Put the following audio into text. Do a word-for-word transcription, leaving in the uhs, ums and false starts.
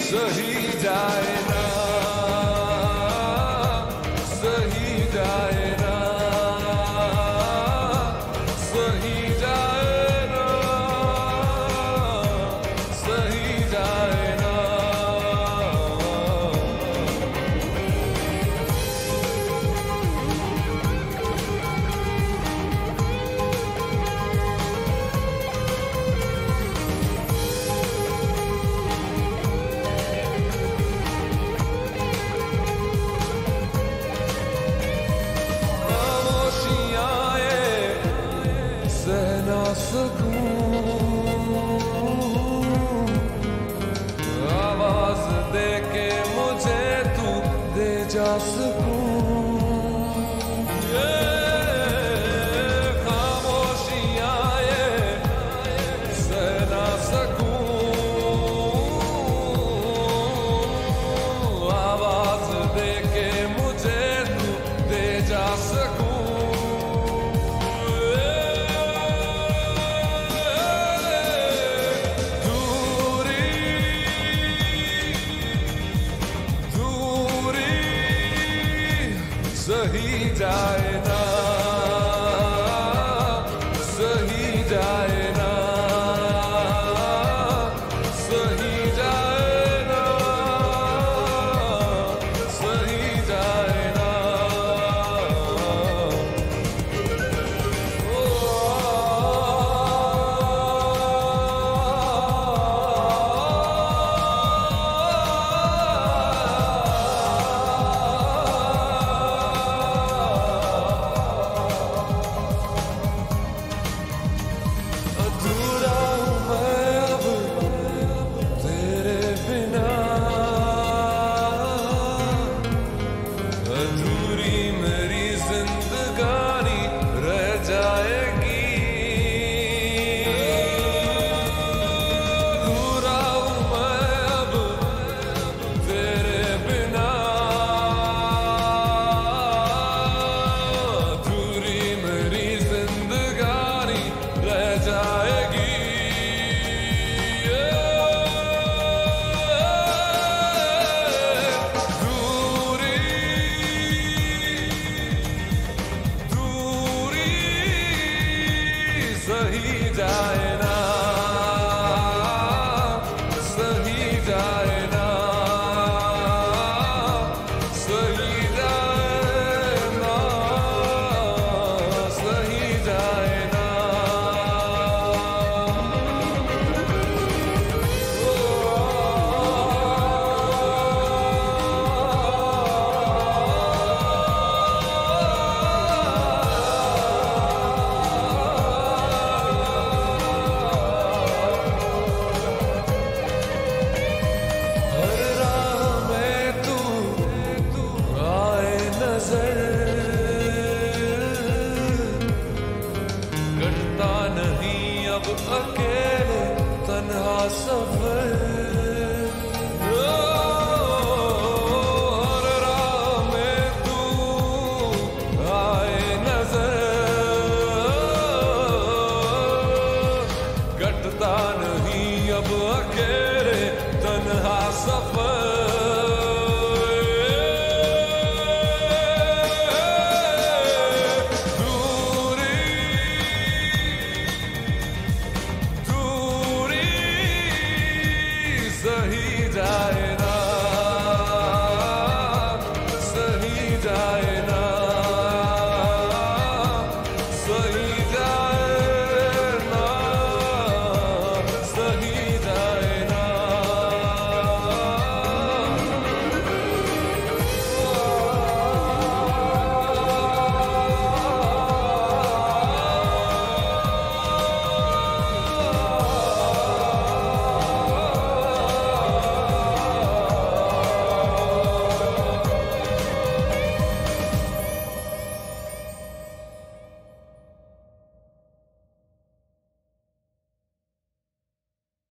सही जाए ना, सही जाए ना, सही जाए ना, सही जाए ना। ना सकूं आवाज दे के मुझे तू दे जा सकूं, ये खामोशियां ये सह ना सकूं आवाज दे के मुझे तू दे जा सकूं। सही जाए ना, सही जाए ना, सही जाए ना, सही जाए ना। अधूरी मेरी जिंदगानी रह जाएगी, अधूरा हूँ मैं अब तेरे बिना, अधूरी मेरी जिंदगानी रह जाएगी। सही जाए ना, सही जाए ना, सही जाए ना, सही जाए ना। कटता नहीं अब अकेले तन्हा सफर, हर राह में तू आए नजर, कटता नहीं अब अकेले तन्हा सफर। सही जाए